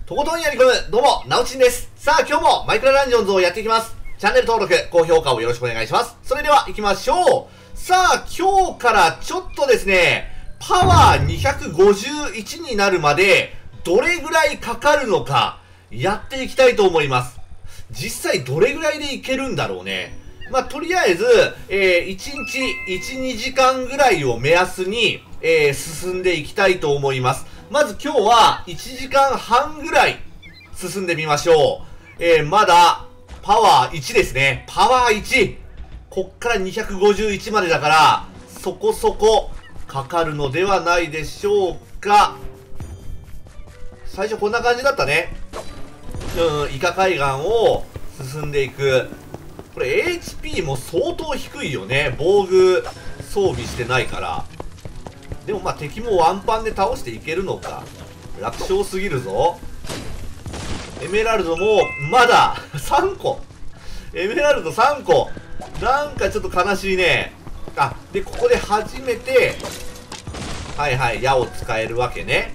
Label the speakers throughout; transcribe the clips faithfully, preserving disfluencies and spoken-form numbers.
Speaker 1: とことんやり込む、どうも、なおちんです。さあ、今日もマイクラランジョンズをやっていきます。チャンネル登録、高評価をよろしくお願いします。それでは行きましょう。さあ、今日からちょっとですね、パワーにひゃくごじゅういちになるまで、どれぐらいかかるのか、やっていきたいと思います。実際どれぐらいでいけるんだろうね。まあ、とりあえず、えー、いちにちいち、にじかんぐらいを目安に、えー、進んでいきたいと思います。まず今日はいちじかんはんぐらい進んでみましょう。えー、まだパワーいちですね。パワーいち。こっからにひゃくごじゅういちまでだから、そこそこかかるのではないでしょうか。最初こんな感じだったね。うん、イカ海岸を進んでいく。これ エイチピー も相当低いよね。防具装備してないから。でもまあ敵もワンパンで倒していけるのか。楽勝すぎるぞ。エメラルドもまださんこ。エメラルドさんこ。なんかちょっと悲しいね。あ、で、ここで初めて、はいはい、矢を使えるわけね。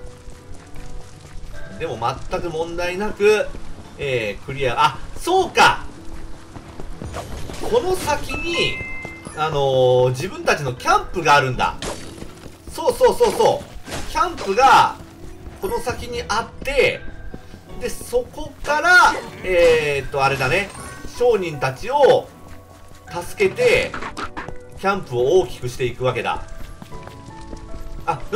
Speaker 1: でも全く問題なく、えー、クリア。あ、そうか。この先に、あのー、自分たちのキャンプがあるんだ。そうそうそうそう。キャンプが、この先にあって、で、そこから、えーっと、あれだね。商人たちを、助けて、キャンプを大きくしていくわけだ。あ、んん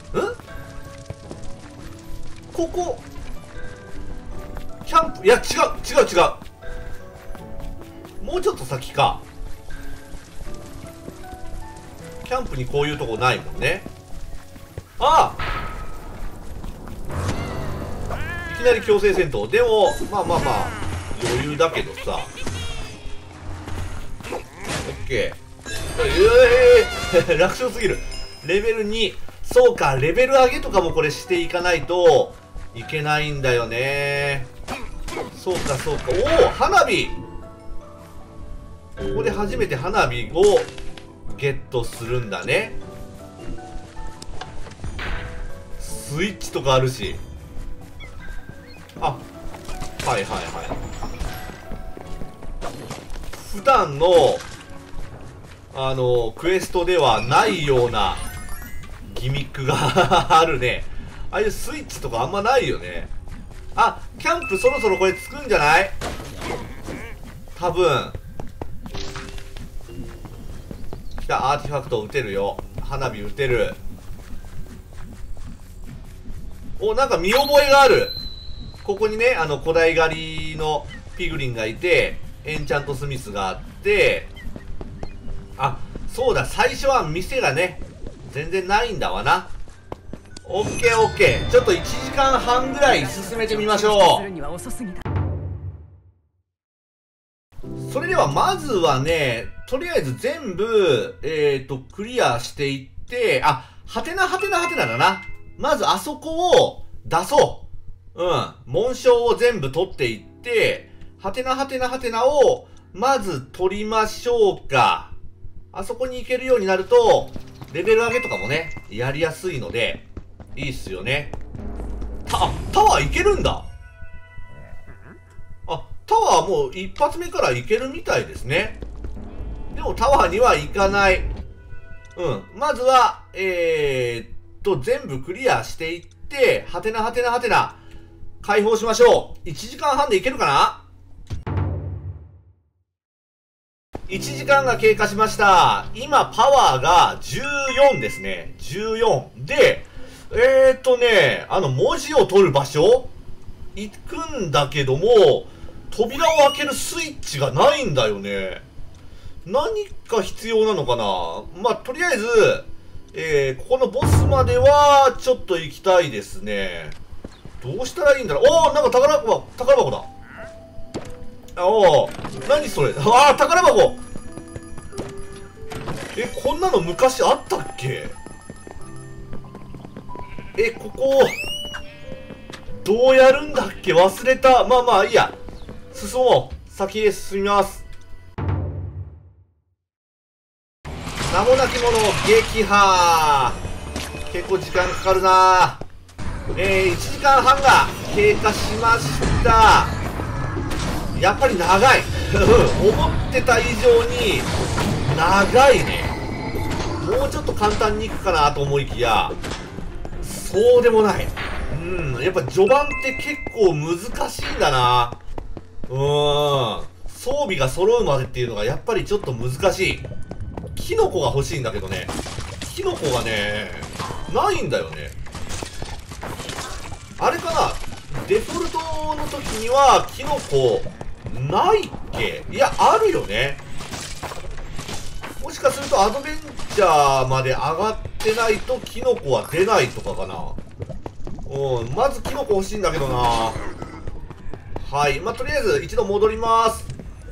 Speaker 1: ここ、キャンプ、いや、違う、違う、違う。もうちょっと先か。キャンプにこういうとこないもんね。ああ、いきなり強制戦闘。でも、まあまあまあ、余裕だけどさ。オッケー。えー、楽勝すぎる。レベルに。そうか、レベル上げとかもこれしていかないといけないんだよね。そうか、そうか。おお、花火。ここで初めて花火をゲットするんだね。スイッチとかあるし。あ、はいはいはい。普段のあのクエストではないようなギミックがあるね。ああいうスイッチとかあんまないよね。あ、キャンプそろそろこれつくんじゃない？多分。来た、アーティファクト撃てるよ。花火撃てる。お、なんか見覚えがある。ここにね、あの古代狩りのピグリンがいて、エンチャントスミスがあって、あ、そうだ、最初は店がね、全然ないんだわな。オッケーオッケー。ちょっといちじかんはんぐらい進めてみましょう。それではまずはね、とりあえず全部、えっと、クリアしていって、あ、はてなはてなはてなだな。まずあそこを出そう。うん。紋章を全部取っていって、はてなはてなはてなを、まず取りましょうか。あそこに行けるようになると、レベル上げとかもね、やりやすいので、いいっすよね。た、タワー行けるんだ。あ、タワーもう一発目から行けるみたいですね。でもタワーには行かない。うん。まずは、えーっと、全部クリアしていって、はてなはてなはてな、解放しましょう。いちじかんはんでいけるかな？いちじかんが経過しました。今、パワーがじゅうよんですね。じゅうよん。で、えーっとね、あの、文字を取る場所行くんだけども、扉を開けるスイッチがないんだよね。何か必要なのかな？まあ、とりあえず、えー、ここのボスまでは、ちょっと行きたいですね。どうしたらいいんだろう。おー、なんか宝箱、宝箱だ。おー、何それ。あー、宝箱。え、こんなの昔あったっけ？え、ここ、どうやるんだっけ？忘れた。まあまあ、いいや。進もう。先へ進みます。名もなき者撃破。結構時間かかるな。 えー、いちじかんはんが経過しました。やっぱり長い。思ってた以上に長いね。もうちょっと簡単にいくかなと思いきや、そうでもない。うん、やっぱ序盤って結構難しいんだな。うーん。装備が揃うまでっていうのがやっぱりちょっと難しい。キノコが欲しいんだけどね。キノコがね、ないんだよね。あれかな、デフォルトの時にはキノコないっけ？いや、あるよね。もしかするとアドベンチャーまで上がってないとキノコは出ないとかかな。うん、まずキノコ欲しいんだけどな。はい、まあ、とりあえず一度戻ります。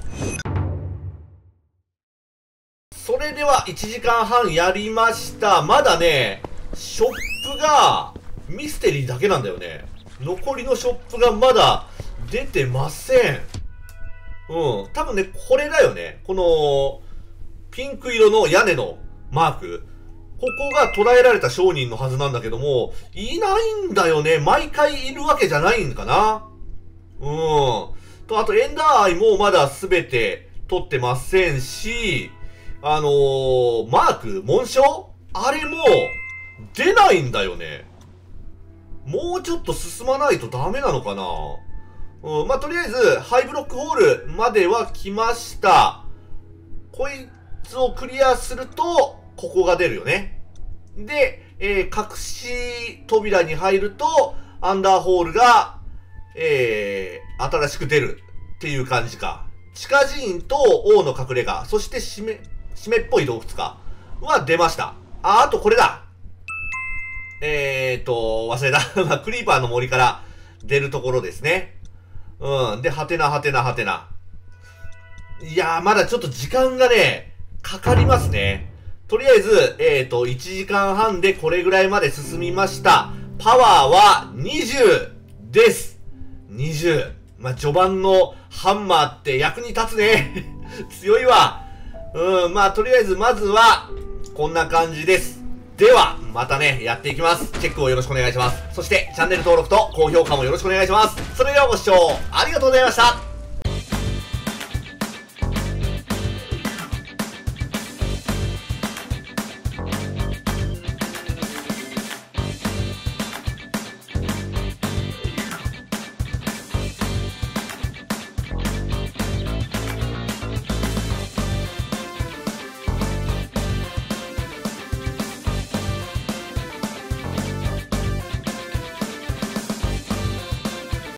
Speaker 1: それではいちじかんはんやりました。まだね、ショップがミステリーだけなんだよね。残りのショップがまだ出てません。うん。多分ね、これだよね。この、ピンク色の屋根のマーク。ここが捉えられた商人のはずなんだけども、いないんだよね。毎回いるわけじゃないんかな。うん。と、あと、エンダーアイもまだすべて取ってませんし、あのー、マーク、紋章あれも出ないんだよね。もうちょっと進まないとダメなのかな。うん、まあ、とりあえず、ハイブロックホールまでは来ました。こいつをクリアすると、ここが出るよね。で、えー、隠し扉に入ると、アンダーホールが、えー、新しく出るっていう感じか。地下寺院と王の隠れ家、そして締め、締めっぽい洞窟か。は出ました。あ、あとこれだ。えーと、忘れた。まあ、クリーパーの森から出るところですね。うん。で、はてなはてなはてな。いやー、まだちょっと時間がね、かかりますね。とりあえず、えーと、いちじかんはんでこれぐらいまで進みました。パワーはにじゅうです。にじゅう。まあ、序盤のハンマーって役に立つね。強いわ。うん、まあ、とりあえず、まずは、こんな感じです。では、またね、やっていきます。チェックをよろしくお願いします。そして、チャンネル登録と高評価もよろしくお願いします。それではご視聴ありがとうございました。